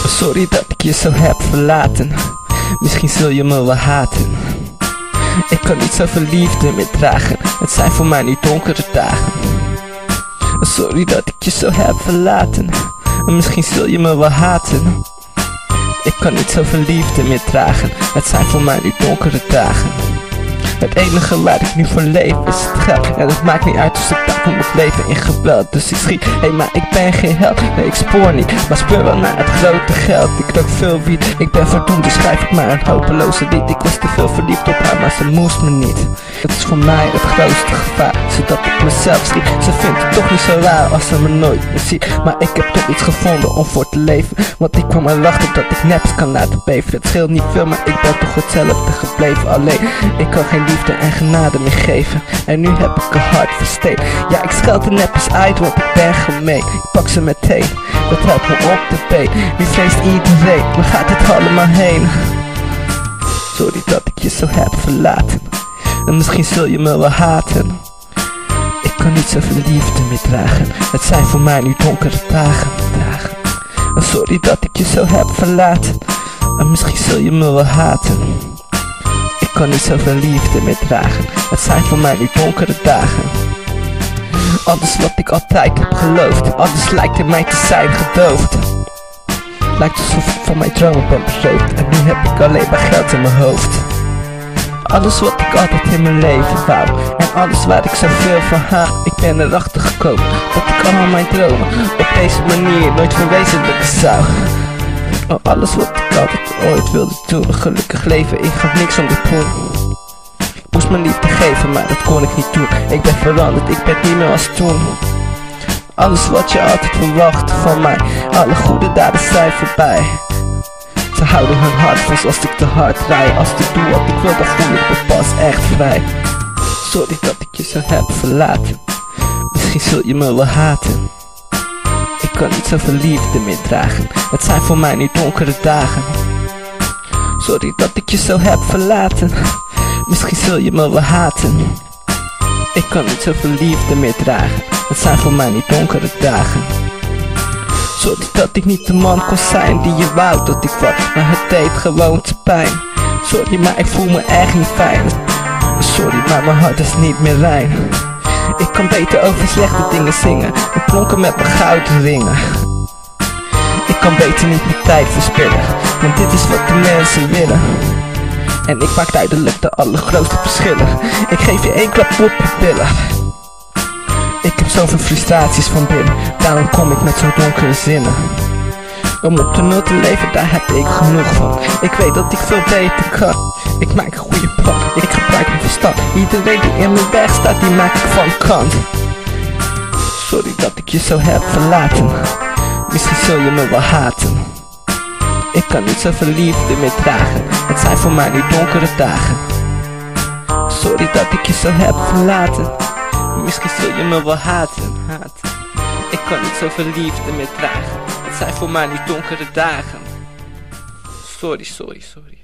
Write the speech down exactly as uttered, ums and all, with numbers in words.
Sorry dat ik je zo heb verlaten. Misschien zul je me wel haten. Ik kan niet zoveel liefde meer dragen. Het zijn voor mij nu donkere dagen. Sorry dat ik je zo heb verlaten. Misschien zul je me wel haten. Ik kan niet zoveel liefde meer dragen. Het zijn voor mij nu donkere dagen. Het enige waar ik nu voor leef is het geld. En het maakt niet uit of ik daarvoor moet leven in geweld. Dus ik schiet, hé hey, maar ik ben geen held. Nee ik spoor niet, maar speur wel naar het grote geld. Ik rook veel wiet, ik ben verdoemd, dus schrijf ik maar een hopeloze lied. Ik was te veel verliefd op haar, maar ze moest me niet. Het is voor mij het grootste gevaar, zodat ik mezelf schiet. Ze vindt het toch niet zo raar als ze me nooit meer ziet. Maar ik heb toch iets gevonden om voor te leven. Want ik kwam erachter dat ik neps kan laten beven. Het scheelt niet veel, maar ik ben toch hetzelfde gebleven. Alleen, ik kan geen liefde en genade meer geven. En nu heb ik een hart versteend. Ja, ik scheld de neppers uit, want ik ben gemeen. Ik pak ze meteen, dat helpt me op de been. Nu vreest iedereen, waar gaat het allemaal heen? Sorry dat ik je zo heb verlaten. En misschien zul je me wel haten. Ik kan niet zoveel liefde meer dragen. Het zijn voor mij nu donkere dagen, dagen. En sorry dat ik je zo heb verlaten. En misschien zul je me wel haten. Ik kan niet zoveel liefde meer dragen. Het zijn voor mij nu donkere dagen. Alles wat ik altijd heb geloofd, alles lijkt in mij te zijn gedoofd. Lijkt alsof ik van mijn dromen ben beroofd. En nu heb ik alleen maar geld in mijn hoofd. Alles wat ik altijd in mijn leven wou. En alles waar ik zoveel van hou. Ik ben erachter gekomen dat ik al mijn dromen op deze manier nooit verwezenlijken zou. Oh, alles wat ik altijd ooit wilde doen. Een gelukkig leven, ik gaf niks om de poen. Ik moest mijn liefde geven, maar dat kon ik niet doen. Ik ben veranderd, ik ben niet meer als toen. Alles wat je altijd verwacht van mij. Alle goede daden zijn voorbij. Ze houden hun hart vast als ik te hard rij. Als ik doe wat ik wil, dan voel ik me pas echt vrij. Sorry dat ik je zo heb verlaten. Misschien zul je me wel haten. Ik kan niet zoveel liefde meer dragen. Het zijn voor mij nu donkere dagen. Sorry dat ik je zo heb verlaten. Misschien zul je me wel haten. Ik kan niet zoveel liefde meer dragen. Het zijn voor mij nu donkere dagen. Sorry dat ik niet de man kon zijn die je wou dat ik was, maar het deed gewoon te pijn. Sorry maar ik voel me echt niet fijn. Sorry maar mijn hart is niet meer rein. Ik kan beter over slechte dingen zingen en plonken met mijn gouden ringen. Ik kan beter niet mijn tijd verspillen, want dit is wat de mensen willen. En ik maak duidelijk de allergrootste verschillen. Ik geef je één klap op je billen. Ik heb zoveel frustraties van binnen, daarom kom ik met zo'n donkere zinnen. Om op de nul te leven, daar heb ik genoeg van. Ik weet dat ik veel beter kan. Ik maak een goede plan, ik gebruik mijn verstand. Iedereen die in mijn weg staat, die maak ik van kant. Sorry dat ik je zo heb verlaten. Misschien zul je me wel haten. Ik kan niet zoveel liefde meer dragen. Het zijn voor mij nu donkere dagen. Sorry dat ik je zo heb verlaten. Misschien zul je me wel haten, haten. Ik kan niet zoveel liefde meer dragen. Het zijn voor mij nu donkere dagen. Sorry, sorry, sorry.